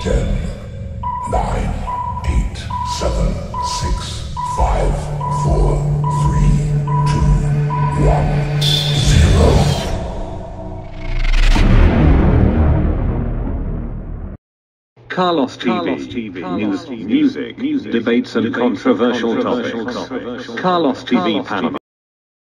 10, 9, 8, 7, 6, 5, 4, 3, 2, 1, 0. Carlos TV. News, music, debates and controversial topics. Carlos TV panel.